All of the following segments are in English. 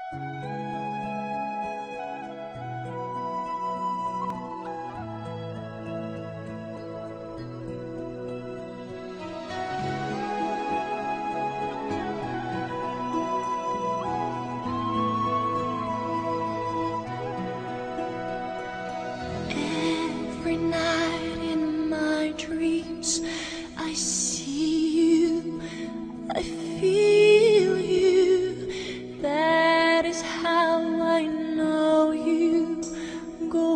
Every night in my dreams I see you, I feel you. That is how I know you. Go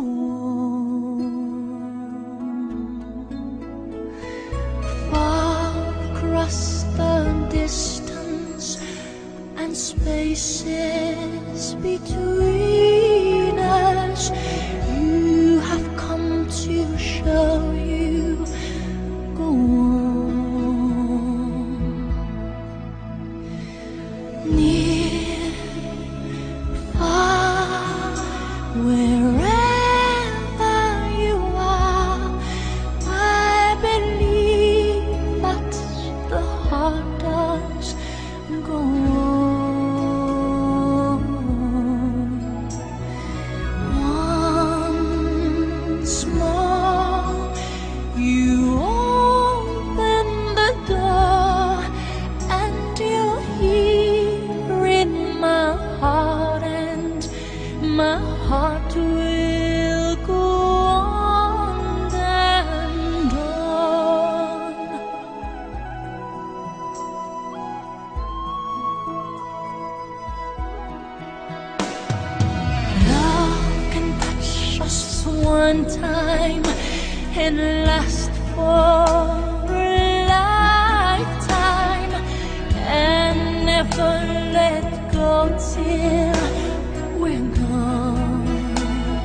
on. Far across the distance and spaces between us, you have come to show you. Go on. Near, far, wherever you are, I believe that the heart does. Go on. Once more, you open the door, and you're here in my heart, and my heart will go on and on. Love can touch us one time and last for a lifetime, and never let go till we're gone.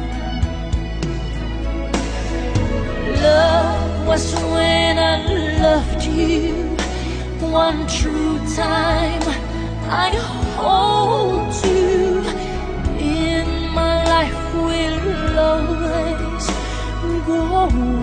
Love was when I loved you one true time. I hold you in my life, will always go on.